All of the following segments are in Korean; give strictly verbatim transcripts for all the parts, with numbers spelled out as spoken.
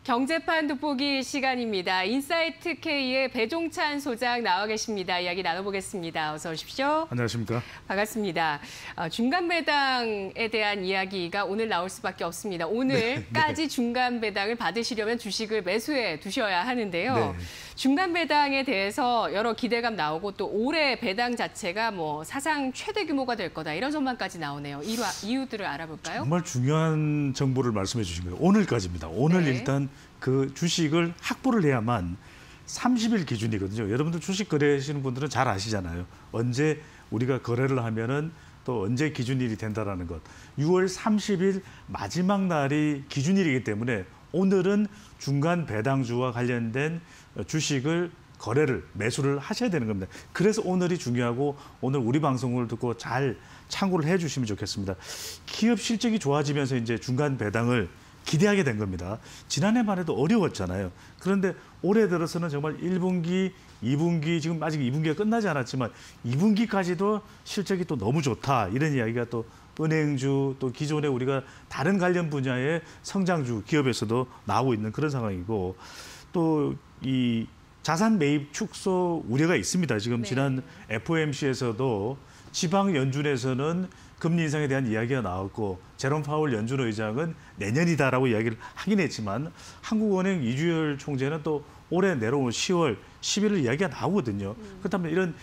경제판 돋보기 시간입니다. 인사이트 K의 배종찬 소장 나와 계십니다. 이야기 나눠보겠습니다. 어서 오십시오. 안녕하십니까. 반갑습니다. 어, 중간 배당에 대한 이야기가 오늘 나올 수밖에 없습니다. 오늘까지 네, 네. 중간 배당을 받으시려면 주식을 매수해 두셔야 하는데요. 네. 중간 배당에 대해서 여러 기대감 나오고 또 올해 배당 자체가 뭐 사상 최대 규모가 될 거다 이런 전망까지 나오네요. 이유, 이유들을 알아볼까요? 정말 중요한 정보를 말씀해 주신 거예요. 오늘까지입니다. 오늘 네. 일단 그 주식을 확보를 해야만 삼십 일 기준이거든요. 여러분들 주식 거래하시는 분들은 잘 아시잖아요. 언제 우리가 거래를 하면은 또 언제 기준일이 된다라는 것. 유월 삼십일 마지막 날이 기준일이기 때문에 오늘은 중간 배당주와 관련된 주식을 거래를 매수를 하셔야 되는 겁니다. 그래서 오늘이 중요하고 오늘 우리 방송을 듣고 잘 참고를 해주시면 좋겠습니다. 기업 실적이 좋아지면서 이제 중간 배당을 기대하게 된 겁니다. 지난해만 해도 어려웠잖아요. 그런데 올해 들어서는 정말 일 분기, 이 분기, 지금 아직 이 분기가 끝나지 않았지만 이 분기까지도 실적이 또 너무 좋다. 이런 이야기가 또 은행주, 또 기존에 우리가 다른 관련 분야의 성장주 기업에서도 나오고 있는 그런 상황이고 또 이 자산 매입 축소 우려가 있습니다. 지금 네. 지난 에프오엠씨에서도 지방 연준에서는 금리 인상에 대한 이야기가 나왔고 제롬 파월 연준 의장은 내년이다라고 이야기를 하긴 했지만 한국은행 이주열 총재는 또 올해 내려온 시월, 십일월 이야기가 나오거든요. 음. 그렇다면 이런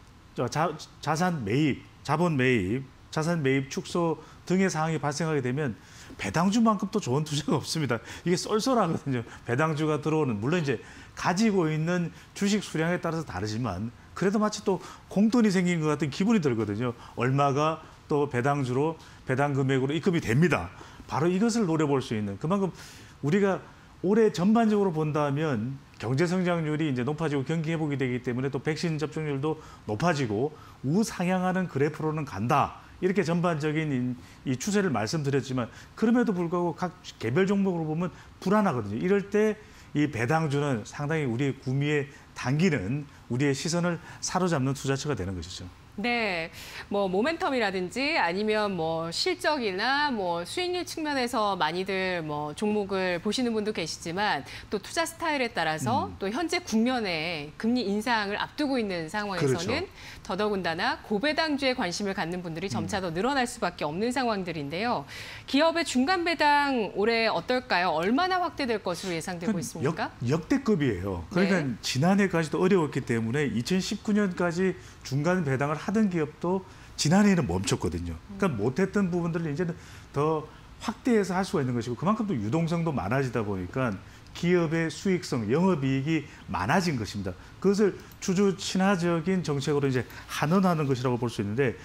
자, 자산 매입, 자본 매입, 자산 매입 축소 등의 상황이 발생하게 되면 배당주만큼 또 좋은 투자가 없습니다. 이게 쏠쏠하거든요. 배당주가 들어오는, 물론 이제 가지고 있는 주식 수량에 따라서 다르지만 그래도 마치 또 공돈이 생긴 것 같은 기분이 들거든요. 얼마가 또 배당주로, 배당 금액으로 입금이 됩니다. 바로 이것을 노려볼 수 있는, 그만큼 우리가 올해 전반적으로 본다면 경제 성장률이 이제 높아지고 경기 회복이 되기 때문에 또 백신 접종률도 높아지고 우상향하는 그래프로는 간다. 이렇게 전반적인 이 추세를 말씀드렸지만 그럼에도 불구하고 각 개별 종목으로 보면 불안하거든요. 이럴 때 이 배당주는 상당히 우리의 구미에 당기는, 우리의 시선을 사로잡는 투자처가 되는 것이죠. 네, 뭐 모멘텀이라든지 아니면 뭐 실적이나 뭐 수익률 측면에서 많이들 뭐 종목을 보시는 분도 계시지만 또 투자 스타일에 따라서 음. 또 현재 국면에 금리 인상을 앞두고 있는 상황에서는 그렇죠. 더더군다나 고배당주에 관심을 갖는 분들이 점차 더 늘어날 수밖에 없는 상황들인데요. 기업의 중간 배당 올해 어떨까요? 얼마나 확대될 것으로 예상되고 있습니까? 역, 역대급이에요. 그러니까 네. 지난해까지도 어려웠기 때문에 이천십구 년까지 중간 배당을 하던 기업도 지난해에는 멈췄거든요. 그러니까 못했던 부분들을 이제는 더 확대해서 할 수가 있는 것이고 그만큼 또 유동성도 많아지다 보니까 기업의 수익성, 영업이익이 많아진 것입니다. 그것을 주주 친화적인 정책으로 이제 환원하는 것이라고 볼 수 있는데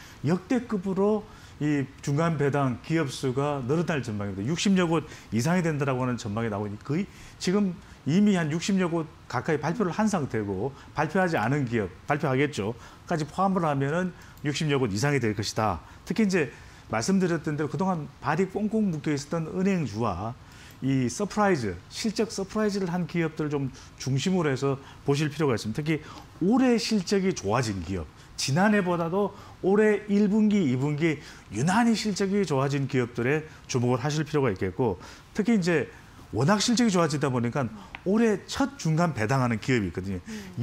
역대급으로 이 중간 배당 기업 수가 늘어날 전망입니다. 육십여 곳 이상이 된다라고 하는 전망이 나오니 거의 지금 이미 한 육십여 곳 가까이 발표를 한 상태고 발표하지 않은 기업, 발표하겠죠. 까지 포함을 하면은 육십여 곳 이상이 될 것이다. 특히 이제 말씀드렸던 대로 그동안 발이 꽁꽁 묶여 있었던 은행주와 이 서프라이즈, 실적 서프라이즈를 한 기업들을 좀 중심으로 해서 보실 필요가 있습니다. 특히 올해 실적이 좋아진 기업, 지난해보다도 올해 일 분기, 이 분기 유난히 실적이 좋아진 기업들에 주목을 하실 필요가 있겠고 특히 이제 워낙 실적이 좋아지다 보니까 올해 첫 중간 배당하는 기업이 있거든요.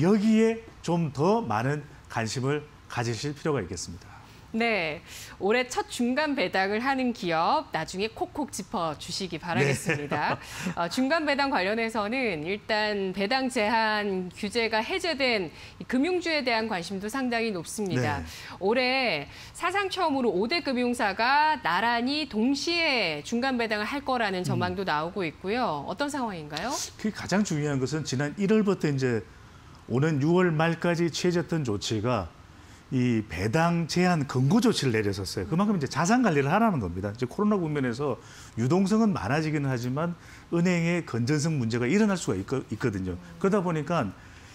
여기에 좀 더 많은 관심을 가지실 필요가 있겠습니다. 네, 올해 첫 중간 배당을 하는 기업 나중에 콕콕 짚어주시기 바라겠습니다. 네. 어, 중간 배당 관련해서는 일단 배당 제한 규제가 해제된 금융주에 대한 관심도 상당히 높습니다. 네. 올해 사상 처음으로 오 대 금융사가 나란히 동시에 중간 배당을 할 거라는 전망도 음. 나오고 있고요. 어떤 상황인가요? 그게 가장 중요한 것은 지난 일월부터 이제 오는 유월 말까지 취해졌던 조치가 이 배당 제한 권고 조치를 내렸었어요. 그만큼 이제 자산 관리를 하라는 겁니다. 이제 코로나 국면에서 유동성은 많아지기는 하지만 은행의 건전성 문제가 일어날 수가 있거, 있거든요. 그러다 보니까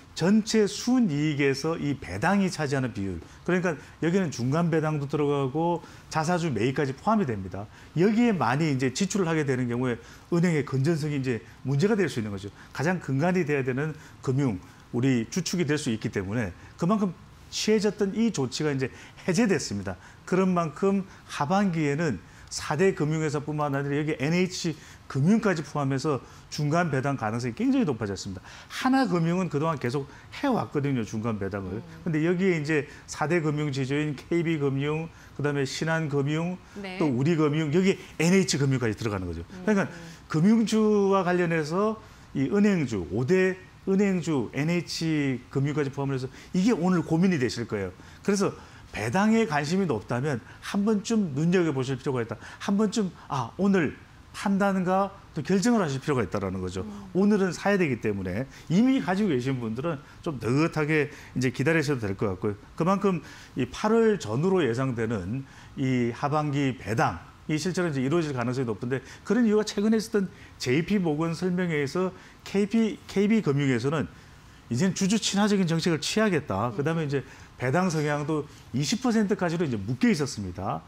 전체 순이익에서 이 배당이 차지하는 비율, 그러니까 여기는 중간 배당도 들어가고 자사주 매입까지 포함이 됩니다. 여기에 많이 이제 지출을 하게 되는 경우에 은행의 건전성이 이제 문제가 될 수 있는 거죠. 가장 근간이 돼야 되는 금융, 우리 주축이 될 수 있기 때문에 그만큼 취해졌던 이 조치가 이제 해제됐습니다. 그런 만큼 하반기에는 사 대 금융회사뿐만 아니라 여기 엔에이치 금융까지 포함해서 중간 배당 가능성이 굉장히 높아졌습니다. 하나금융은 그동안 계속 해왔거든요, 중간 배당을. 근데 여기에 이제 사 대 금융 지주인 케이비금융, 그다음에 신한금융, 네. 또 우리금융, 여기 엔에이치금융까지 들어가는 거죠. 그러니까 음. 금융주와 관련해서 이 은행주, 오 대 은행주, 엔에이치금융까지 포함을 해서 이게 오늘 고민이 되실 거예요. 그래서 배당에 관심이 높다면 한 번쯤 눈여겨보실 필요가 있다. 한 번쯤 아 오늘 판단과 또 결정을 하실 필요가 있다는 거죠. 음. 오늘은 사야 되기 때문에 이미 가지고 계신 분들은 좀 느긋하게 이제 기다리셔도 될 것 같고요. 그만큼 이 팔월 전후로 예상되는 이 하반기 배당 이 실제로 이제 이루어질 가능성이 높은데 그런 이유가 최근에 있었던 제이피모건 설명회에서 케이피, 케이비금융에서는 이제는 주주 친화적인 정책을 취하겠다. 그다음에 이제 배당 성향도 이십 퍼센트까지로 이제 묶여 있었습니다.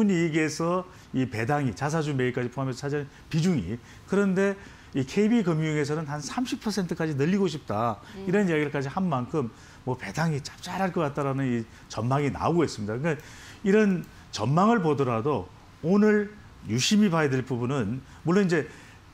순이익에서 이 배당이 자사주 매입까지 포함해서 차지하는 비중이. 그런데 이 케이비금융에서는 한 삼십 퍼센트까지 늘리고 싶다. 이런 이야기를까지 한 만큼 뭐 배당이 짭짤할 것 같다라는 이 전망이 나오고 있습니다. 그러니까 이런 전망을 보더라도 오늘 유심히 봐야 될 부분은 물론 이제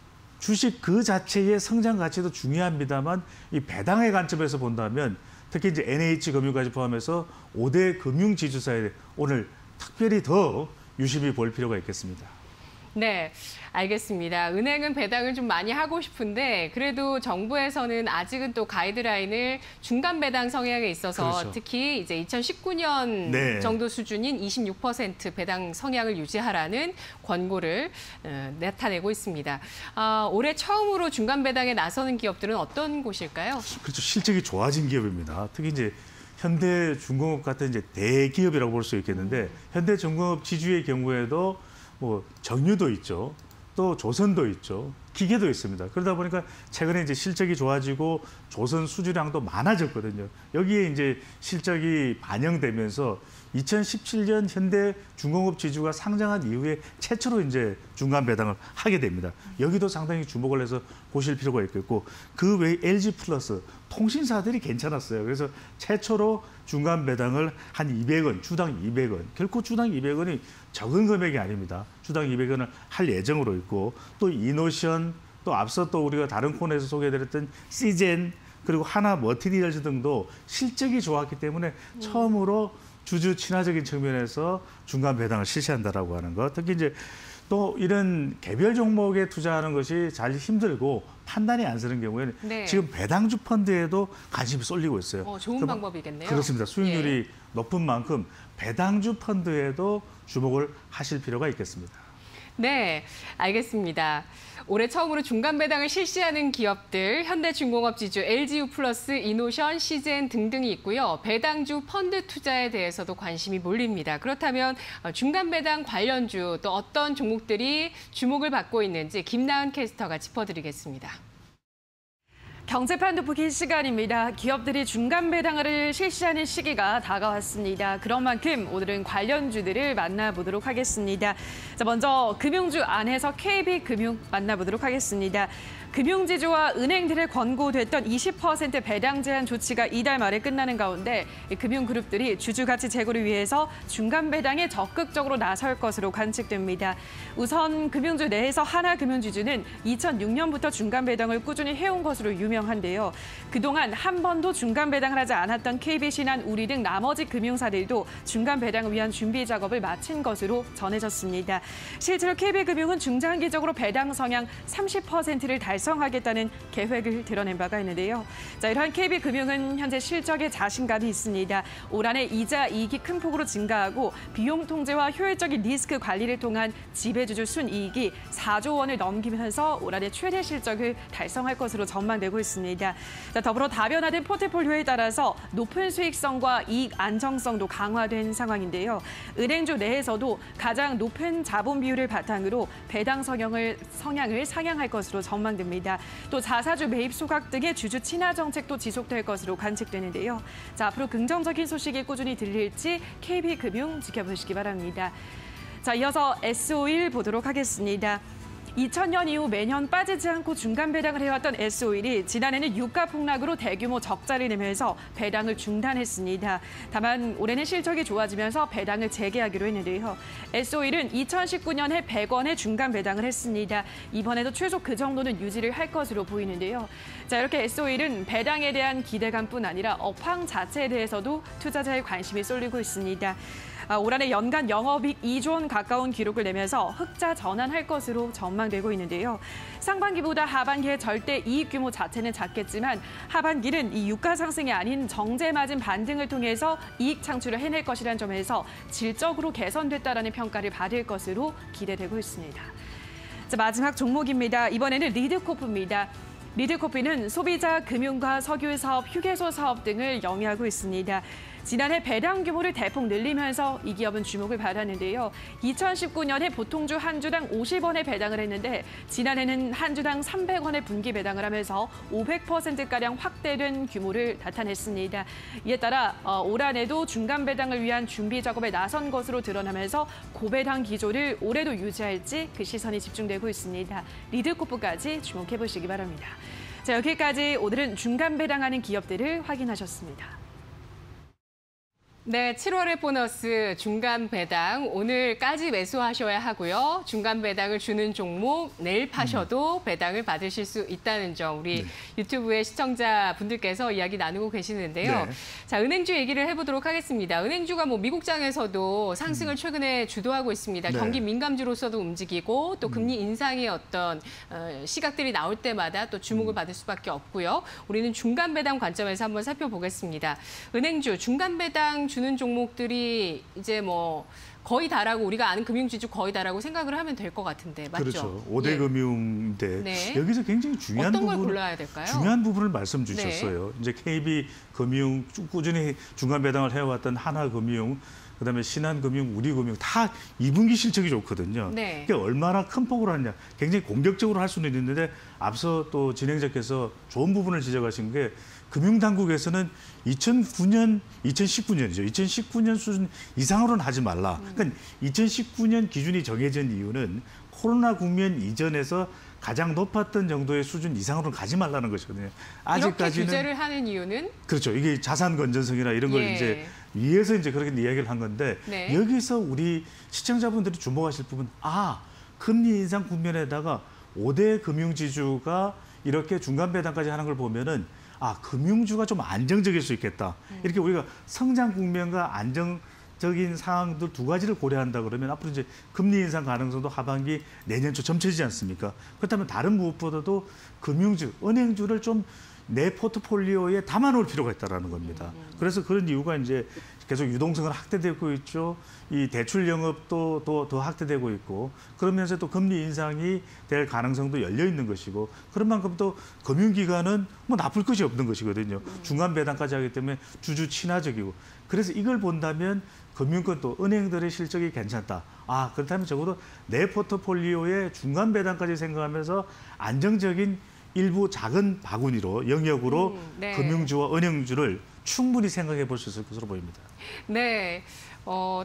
주식 그 자체의 성장 가치도 중요합니다만 이 배당의 관점에서 본다면 특히 이제 엔에이치금융까지 포함해서 오 대 금융 지주사에 오늘 특별히 더 유심히 볼 필요가 있겠습니다. 네, 알겠습니다. 은행은 배당을 좀 많이 하고 싶은데 그래도 정부에서는 아직은 또 가이드라인을 중간 배당 성향에 있어서 그렇죠. 특히 이제 이천십구 년 네. 정도 수준인 이십육 퍼센트 배당 성향을 유지하라는 권고를 어, 나타내고 있습니다. 아, 올해 처음으로 중간 배당에 나서는 기업들은 어떤 곳일까요? 그렇죠. 실적이 좋아진 기업입니다. 특히 이제 현대중공업 같은 이제 대기업이라고 볼 수 있겠는데 음. 현대중공업 지주의 경우에도 뭐 정유도 있죠. 또 조선도 있죠. 기계도 있습니다. 그러다 보니까 최근에 이제 실적이 좋아지고 조선 수주량도 많아졌거든요. 여기에 이제 실적이 반영되면서 이천십칠 년 현대중공업 지주가 상장한 이후에 최초로 이제 중간 배당을 하게 됩니다. 여기도 상당히 주목을 해서 보실 필요가 있겠고 그 외에 엘지플러스 통신사들이 괜찮았어요. 그래서 최초로 중간 배당을 한 이백 원, 주당 이백 원. 결코 주당 이백 원이 적은 금액이 아닙니다. 주당 이백 원을 할 예정으로 있고 또 이노션, 또 앞서 또 우리가 다른 코너에서 소개해드렸던 시젠 그리고 하나 머티리얼즈 등도 실적이 좋았기 때문에 음. 처음으로 주주 친화적인 측면에서 중간 배당을 실시한다라고 하는 것. 특히 이제 또 이런 개별 종목에 투자하는 것이 잘 힘들고 판단이 안 서는 경우에는 네. 지금 배당주 펀드에도 관심이 쏠리고 있어요. 어, 좋은 방법이겠네요. 그렇습니다. 수익률이 예. 높은 만큼 배당주 펀드에도 주목을 하실 필요가 있겠습니다. 네, 알겠습니다. 올해 처음으로 중간 배당을 실시하는 기업들, 현대중공업 지주, 엘지유 플러스, 이노션, 시젠 등등이 있고요. 배당주 펀드 투자에 대해서도 관심이 몰립니다. 그렇다면 중간 배당 관련주 또 어떤 종목들이 주목을 받고 있는지 김나은 캐스터가 짚어드리겠습니다. 경제판 돋보기 시간입니다. 기업들이 중간 배당을 실시하는 시기가 다가왔습니다. 그런 만큼 오늘은 관련주들을 만나보도록 하겠습니다. 자, 먼저 금융주 안에서 케이비금융 만나보도록 하겠습니다. 금융지주와 은행들을 권고됐던 이십 퍼센트 배당 제한 조치가 이달 말에 끝나는 가운데 금융그룹들이 주주가치 제고를 위해서 중간 배당에 적극적으로 나설 것으로 관측됩니다. 우선 금융주 내에서 하나금융지주는 이천육 년부터 중간 배당을 꾸준히 해온 것으로 유명한데요. 그동안 한 번도 중간 배당을 하지 않았던 케이비신한 우리 등 나머지 금융사들도 중간 배당을 위한 준비 작업을 마친 것으로 전해졌습니다. 실제로 케이비금융은 중장기적으로 배당 성향 삼십 퍼센트를 달성 달성하겠다는 계획을 드러낸 바가 있는데요. 자, 이러한 케이비금융은 현재 실적에 자신감이 있습니다. 올 한해 이자 이익이 큰 폭으로 증가하고 비용 통제와 효율적인 리스크 관리를 통한 지배주주 순이익이 사조 원을 넘기면서 올 한해 최대 실적을 달성할 것으로 전망되고 있습니다. 자, 더불어 다변화된 포트폴리오에 따라서 높은 수익성과 이익 안정성도 강화된 상황인데요. 은행주 내에서도 가장 높은 자본 비율을 바탕으로 배당 성향을, 성향을 상향할 것으로 전망됩니다. 또 자사주 매입 소각 등의 주주 친화 정책도 지속될 것으로 관측되는데요. 자, 앞으로 긍정적인 소식이 꾸준히 들릴지 케이비금융 지켜보시기 바랍니다. 자, 이어서 에스오일 보도록 하겠습니다. 이천 년 이후 매년 빠지지 않고 중간 배당을 해왔던 에스오일이 지난해는 유가 폭락으로 대규모 적자를 내면서 배당을 중단했습니다. 다만 올해는 실적이 좋아지면서 배당을 재개하기로 했는데요. 에스오일은 이천십구 년에 백 원의 중간 배당을 했습니다. 이번에도 최소 그 정도는 유지를 할 것으로 보이는데요. 자, 이렇게 에스오일은 배당에 대한 기대감뿐 아니라 업황 자체에 대해서도 투자자의 관심이 쏠리고 있습니다. 아, 올 한해 연간 영업이익 이조 원 가까운 기록을 내면서 흑자 전환할 것으로 전망되고 있는데요. 상반기보다 하반기의 절대 이익 규모 자체는 작겠지만 하반기는 이 유가 상승이 아닌 정제 마진 반등을 통해서 이익 창출을 해낼 것이라는 점에서 질적으로 개선됐다라는 평가를 받을 것으로 기대되고 있습니다. 자, 마지막 종목입니다. 이번에는 리드코프입니다. 리드코프는 소비자, 금융과 석유 사업, 휴게소 사업 등을 영위하고 있습니다. 지난해 배당 규모를 대폭 늘리면서 이 기업은 주목을 받았는데요. 이천십구 년에 보통주 한 주당 오십 원에 배당을 했는데 지난해는 한 주당 삼백 원에 분기 배당을 하면서 오백 퍼센트가량 확대된 규모를 나타냈습니다. 이에 따라 올 한해도 중간 배당을 위한 준비 작업에 나선 것으로 드러나면서 고배당 기조를 올해도 유지할지 그 시선이 집중되고 있습니다. 리드코프까지 주목해 보시기 바랍니다. 자, 여기까지 오늘은 중간 배당하는 기업들을 확인하셨습니다. 네, 칠월의 보너스 중간 배당 오늘까지 매수하셔야 하고요. 중간 배당을 주는 종목 내일 파셔도 음. 배당을 받으실 수 있다는 점 우리 네. 유튜브의 시청자분들께서 이야기 나누고 계시는데요. 네. 자, 은행주 얘기를 해보도록 하겠습니다. 은행주가 뭐 미국장에서도 상승을 음. 최근에 주도하고 있습니다. 네. 경기 민감주로서도 움직이고 또 금리 인상의 어떤 시각들이 나올 때마다 또 주목을 음. 받을 수밖에 없고요. 우리는 중간 배당 관점에서 한번 살펴보겠습니다. 은행주 중간 배당 주는 종목들이 이제 뭐 거의 다라고 우리가 아는 금융지주 거의 다라고 생각을 하면 될 것 같은데 맞죠? 그렇죠. 오 대 예. 금융인데 네. 여기서 굉장히 중요한 어떤 걸 부분을 골라야 될까요? 중요한 부분을 말씀 주셨어요. 네. 이제 케이비금융 꾸준히 중간 배당을 해왔던 하나금융, 그다음에 신한금융, 우리금융 다 이 분기 실적이 좋거든요. 네. 그러니까 얼마나 큰 폭으로 하느냐, 굉장히 공격적으로 할 수는 있는데 앞서 또 진행자께서 좋은 부분을 지적하신 게 금융당국에서는 이천구 년, 이천십구 년이죠. 이천십구 년 수준 이상으로는 하지 말라. 그러니까 이천십구 년 기준이 정해진 이유는 코로나 국면 이전에서 가장 높았던 정도의 수준 이상으로는 가지 말라는 것이거든요. 아직까지는 이렇게 규제를 하는 이유는? 그렇죠. 이게 자산 건전성이나 이런 걸 예. 이제 위해서 이제 그렇게 이야기를 한 건데 네. 여기서 우리 시청자분들이 주목하실 부분, 아, 금리 인상 국면에다가 오 대 금융지주가 이렇게 중간 배당까지 하는 걸 보면은 아, 금융주가 좀 안정적일 수 있겠다. 음. 이렇게 우리가 성장 국면과 안정적인 상황들 두 가지를 고려한다 그러면 앞으로 이제 금리 인상 가능성도 하반기 내년 초 점쳐지지 않습니까? 그렇다면 다른 무엇보다도 금융주, 은행주를 좀 내 포트폴리오에 담아놓을 필요가 있다는 겁니다. 그래서 그런 이유가 이제 계속 유동성은 확대되고 있죠. 이 대출 영업도 또 더 확대되고 있고 그러면서 또 금리 인상이 될 가능성도 열려 있는 것이고 그런 만큼 또 금융기관은 뭐 나쁠 것이 없는 것이거든요. 중간 배당까지 하기 때문에 주주 친화적이고 그래서 이걸 본다면 금융권 또 은행들의 실적이 괜찮다. 아, 그렇다면 적어도 내 포트폴리오에 중간 배당까지 생각하면서 안정적인 일부 작은 바구니로 영역으로 음, 네. 금융주와 은행주를 충분히 생각해 볼 수 있을 것으로 보입니다. 네, 어,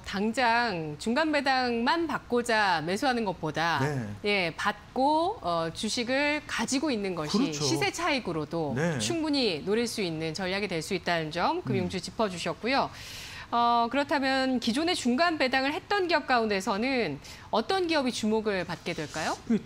당장 중간 배당만 받고자 매수하는 것보다 네. 예, 받고 어, 주식을 가지고 있는 것이 그렇죠. 시세 차익으로도 네. 충분히 노릴 수 있는 전략이 될 수 있다는 점 금융주 음. 짚어주셨고요. 어, 그렇다면 기존의 중간 배당을 했던 기업 가운데서는 어떤 기업이 주목을 받게 될까요? 그...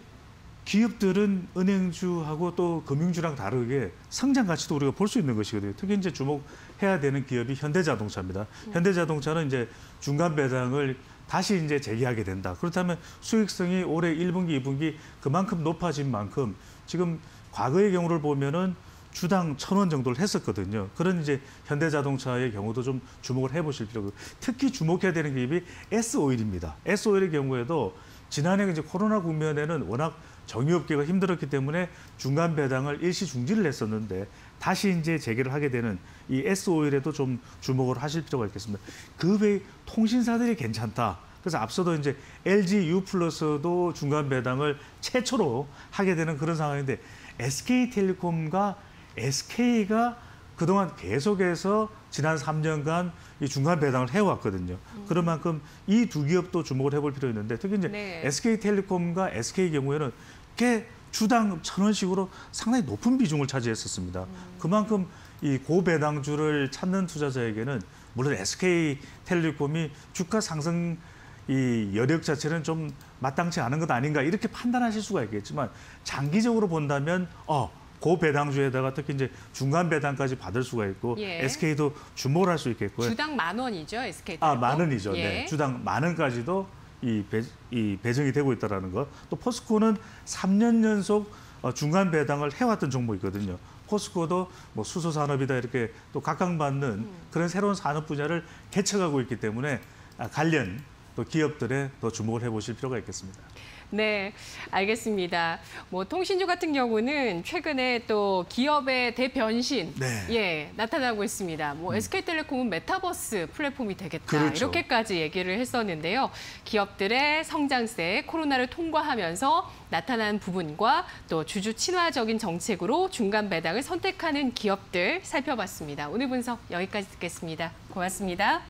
기업들은 은행주하고 또 금융주랑 다르게 성장 가치도 우리가 볼 수 있는 것이거든요. 특히 이제 주목해야 되는 기업이 현대자동차입니다. 음. 현대자동차는 이제 중간 배당을 다시 이제 재개하게 된다. 그렇다면 수익성이 올해 일 분기, 이 분기 그만큼 높아진 만큼 지금 과거의 경우를 보면은 주당 천 원 정도를 했었거든요. 그런 이제 현대자동차의 경우도 좀 주목을 해보실 필요가 있고 특히 주목해야 되는 기업이 에스오일입니다. 에스오일의 경우에도 지난해 이제 코로나 국면에는 워낙 정유업계가 힘들었기 때문에 중간 배당을 일시 중지를 했었는데 다시 이제 재개를 하게 되는 이 에스오일에도 좀 주목을 하실 필요가 있겠습니다. 그 외에 통신사들이 괜찮다. 그래서 앞서도 이제 엘지유 플러스도 중간 배당을 최초로 하게 되는 그런 상황인데 에스케이텔레콤과 에스케이가 그동안 계속해서 지난 삼 년간 이 중간 배당을 해왔거든요. 음. 그런 만큼 이 두 기업도 주목을 해볼 필요가 있는데 특히 이제 네. 에스케이텔레콤과 에스케이 경우에는 꽤 주당 천 원씩으로 상당히 높은 비중을 차지했었습니다. 음. 그만큼 이 고배당주를 찾는 투자자에게는 물론 에스케이텔레콤이 주가 상승 이 여력 자체는 좀 마땅치 않은 것 아닌가 이렇게 판단하실 수가 있겠지만 장기적으로 본다면 어 고배당주에다가 특히 이제 중간 배당까지 받을 수가 있고 예. 에스케이도 주목을 할 수 있겠고요. 주당 만 원이죠, 에스케이. 아, 만 원이죠. 예. 네. 주당 만 원까지도 이, 배, 이 배정이 되고 있다는 거. 또 포스코는 삼 년 연속 어, 중간 배당을 해왔던 종목이거든요. 포스코도 뭐 수소 산업이다 이렇게 또 각광받는 음. 그런 새로운 산업 분야를 개척하고 있기 때문에 아, 관련 또 기업들에 더 주목을 해보실 필요가 있겠습니다. 네, 알겠습니다. 뭐 통신주 같은 경우는 최근에 또 기업의 대변신 네. 예, 나타나고 있습니다. 뭐 음. 에스케이텔레콤은 메타버스 플랫폼이 되겠다. 그렇죠. 이렇게까지 얘기를 했었는데요. 기업들의 성장세, 코로나를 통과하면서 나타난 부분과 또 주주 친화적인 정책으로 중간 배당을 선택하는 기업들 살펴봤습니다. 오늘 분석 여기까지 듣겠습니다. 고맙습니다.